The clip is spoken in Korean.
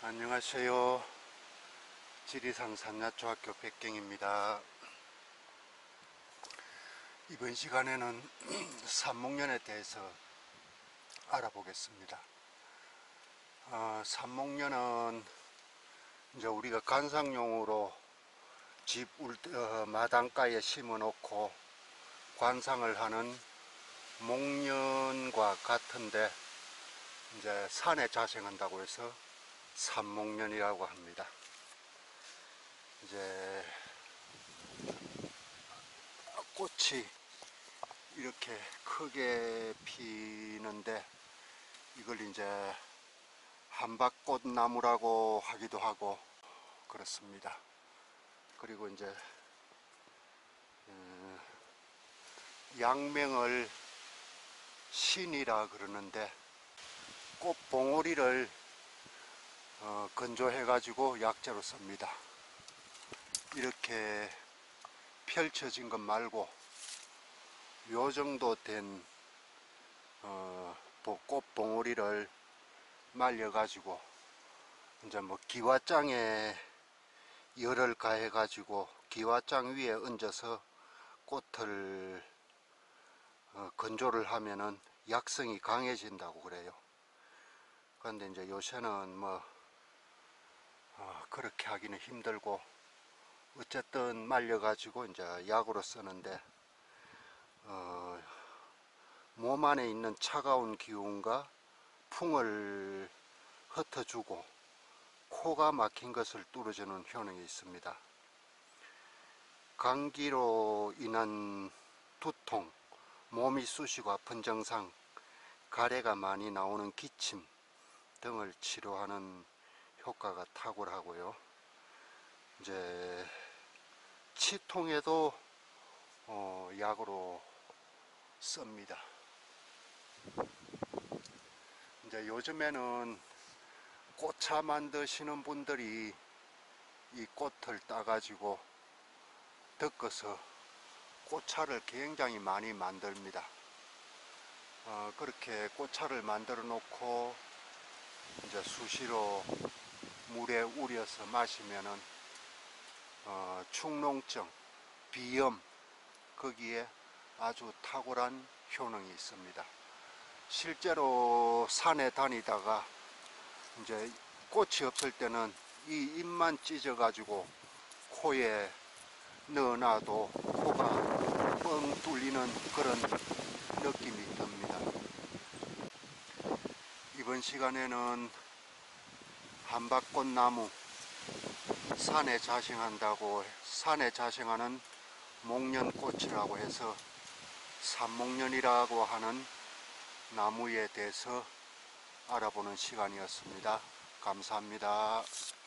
안녕하세요. 지리산 산야초학교 백경입니다. 이번 시간에는 삽목련에 대해서 알아보겠습니다. 삽목련은 이제 우리가 관상용으로 집 마당가에 심어 놓고 관상을 하는 목련과 같은데, 이제 산에 자생한다고 해서 삽목련이라고 합니다. 이제 꽃이 이렇게 크게 피는데, 이걸 이제 한박꽃나무라고 하기도 하고 그렇습니다. 그리고 이제 약명을 신이라 그러는데, 꽃봉오리를 건조해 가지고 약재로 씁니다. 이렇게 펼쳐진 것 말고 요 정도 된 꽃봉오리를 말려 가지고 이제 뭐 기와장에 열을 가해 가지고 기와장 위에 얹어서 꽃을 건조를 하면은 약성이 강해진다고 그래요. 그런데 이제 요새는 뭐 그렇게 하기는 힘들고, 어쨌든 말려 가지고 이제 약으로 쓰는데, 몸 안에 있는 차가운 기운과 풍을 흩어주고 코가 막힌 것을 뚫어주는 효능이 있습니다. 감기로 인한 두통, 몸이 쑤시고 아픈 증상, 가래가 많이 나오는 기침 등을 치료하는 효과가 탁월하고요. 이제 치통에도 약으로 씁니다. 이제 요즘에는 꽃차 만드시는 분들이 이 꽃을 따가지고 덮어서 꽃차를 굉장히 많이 만듭니다. 그렇게 꽃차를 만들어 놓고 이제 수시로 물에 우려서 마시면은 축농증, 비염, 거기에 아주 탁월한 효능이 있습니다. 실제로 산에 다니다가 이제 꽃이 없을 때는 이 잎만 찢어 가지고 코에 넣어놔도 코가 뻥 뚫리는 그런 느낌이 듭니다. 이번 시간에는 한박꽃나무, 산에 자생하는 목련꽃이라고 해서 삽목련이라고 하는 나무에 대해서 알아보는 시간이었습니다. 감사합니다.